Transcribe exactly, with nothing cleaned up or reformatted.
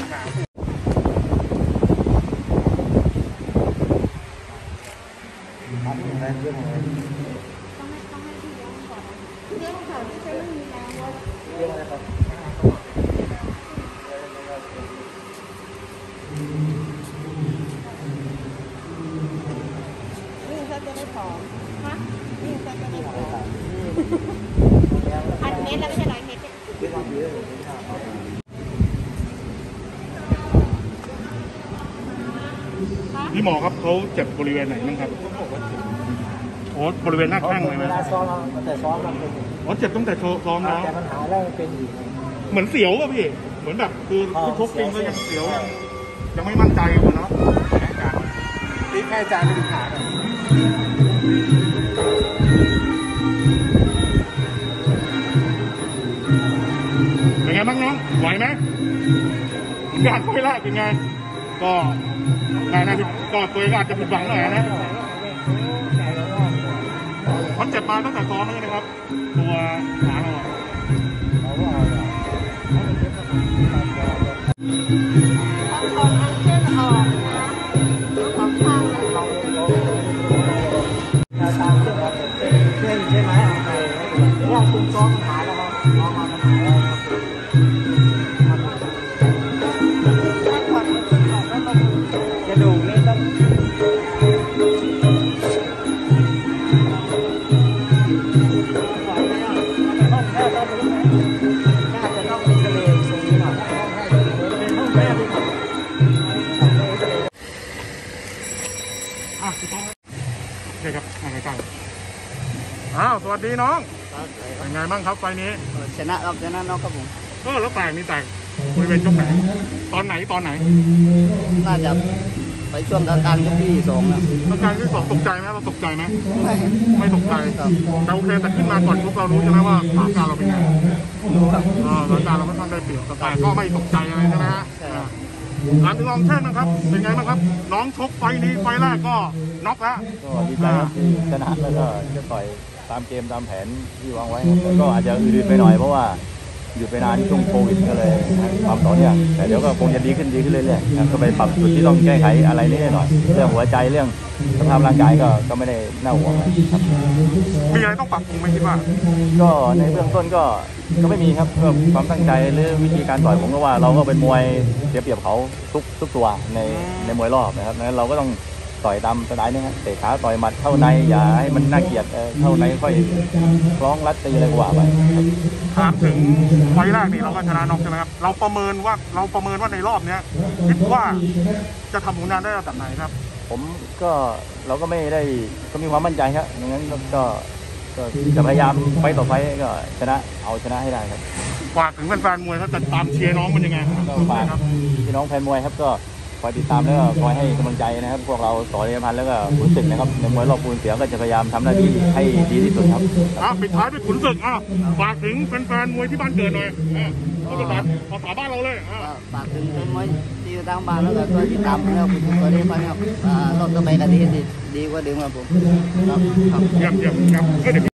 นี่ถ้าจะได้ผอมฮะนี่ถ้าจะได้ผอมพันเมตรแล้วไม่ใช่ร้อยเมตรพี่หมอครับเขาเจ็บบริเวณไหนบ้างครับโอ้บริเวณหน้าข้างเลยไหมเวลาซ้อมตั้งแต่ซ้อมมันเป็นอ๋อเจ็บตั้งแต่ซ้อมแล้วแต่ปัญหาแล้วเป็นอีกเหมือนเสียวป่ะพี่เหมือนแบบคือทุกจริงก็ยังเสียวยังไม่มั่นใจอยู่เนาะนี่แค่จานไม่ถึงขาเป็นไงบ้างน้องไหวไหมงานไม่แรกเป็นไงก็งานนั้นก็ตัวเองอาจจะผิดหวังหน่อยนะมันเจ็บมาตั้งแต่ซ้อมเลยนะครับตัวขาเราว่าคุณซ้อมหายแล้วครับซ้อมมาหายแล้วครับกระดูกนี่ต้องห้องแพทย์ต้องน่าจะต้องมีทะเลตรงนี้หน่อยเป็นห้องแพทย์อ่ะพี่ต้องโอเคครับมาใกล้ๆอ้าวสวัสดีน้องเป็นไงบ้างครับไฟนี้ชนะครับชนะน็อกครับผมก็แล้วแตกนี่แตกบริเวณยกไหนตอนไหนตอนไหนน่าจะไปช่วงอาการยกที่สองนะอาการที่สองตกใจไหมเราตกใจไหมไม่ไม่ตกใจแต่โอเคแต่ขึ้นมาก่อนชกเรารู้ใช่ไหมว่าสถานการณ์เราเป็นไงสถานการณ์เราไม่ทันได้เปลี่ยนแต่ก็ไม่ตกใจอะไรใช่ไหมฮะหลังจากลองแช่งนะครับเป็นไงบ้างครับน้องชกไฟนี้ไฟแรกก็น็อกแล้วก็ดีใจที่ชนะแล้วก็จะต่อยตามเกมตามแผนที่วางไว้แต่ก็อาจจะอืดไปหน่อยเพราะว่าหยุดไปนานช่วงโควิดก็เลยความต่อเนื่องแต่เดี๋ยวก็คงจะดีขึ้นดีขึ้นเรื่อยๆก็ไปปรับจุดที่ต้องแก้ไขอะไรนิดหน่อยเรื่องหัวใจเรื่องสภาพร่างกายก็ก็ไม่ได้น่าห่วงครับมีอะไรต้องปรับปรุงไหมคิดว่าก็ในเบื้องต้นก็ก็ไม่มีครับก็ความตั้งใจหรือวิธีการต่อยผมก็ว่าเราก็เป็นมวยเสียเปรียบเขาทุกทุกตัวในในมวยรอบนะครับนั้นเราก็ต้องต่อยตามสไตล์นี้ฮะเตะขาต่อยหมัดเข้าในอย่าให้มันน่าเกลียดเข้าในค่อยคล้องรัดตีอะไรกว่าไปถามถึงไฟแรกนี่เราก็ชนะน็อกใช่ไหมครับเราประเมินว่าเราประเมินว่าในรอบเนี้ยคิดว่าจะทำผลงานได้ระดับไหนครับผมก็เราก็ไม่ได้ก็มีความมั่นใจครับดังนั้นก็ก็จะพยายามไฟต่อไฟก็ชนะเอาชนะให้ได้ครับฝากถึงแฟนๆมวยเขาจะตามเชียร์น้องมันยังไงก็ฝากพี่น้องแฟนมวยครับก็คอยติดตามแล้วก็คอยให้กำลังใจนะครับพวกเราต่อเรียนพันแล้วก็ขุนศึกนะครับในมวยรอบปูนเสียก็จะพยายามทำหน้าที่ให้ดีที่สุดครับอ่ะปิดท้ายด้วยขุนศึกอ่ะฝากถึงแฟนๆมวยที่บ้านเกิดหน่อยอ่ะภาษาภาษาบ้านเราเลยฝากถึงแฟนมวยที่ทางบ้านแล้วก็ตัวติดตามแล้วขุนศึกต่อเรียนพันครับรอบต่อไปกันดีดีกว่าเดิมครับผมครับเยี่ยมเยี่ยมครับ